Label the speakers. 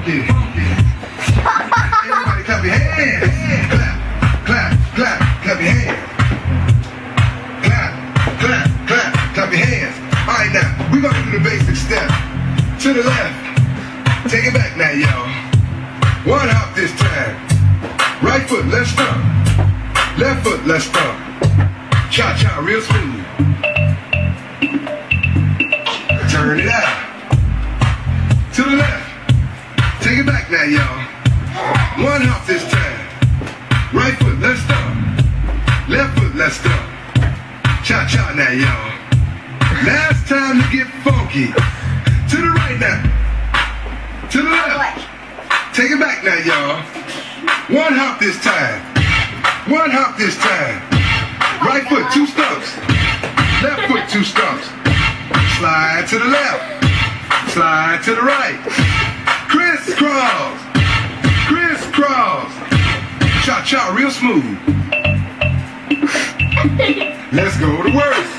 Speaker 1: funky. Everybody clap your hands. Clap, clap, clap, clap your hands. Clap, clap, clap, clap your hands. All right, now, we're gonna do the basic step. To the left. Take it back now, y'all. One hop this time. Right foot, let's stomp. Left foot, let's stomp. Cha-cha, real smooth. Turn it out. To the left. Take it back now, y'all. One hop this time. Right foot, let's stomp. Left foot, let's stomp. Cha-cha now, y'all. Now it's time to get funky. To the right now. To the left. Take it back now, y'all. One hop this time. One hop this time. Right foot, 2 stumps. Left foot, 2 stumps. Slide to the left. Slide to the right. Crisscross. Crisscross. Cha-cha, real smooth. Let's go to work.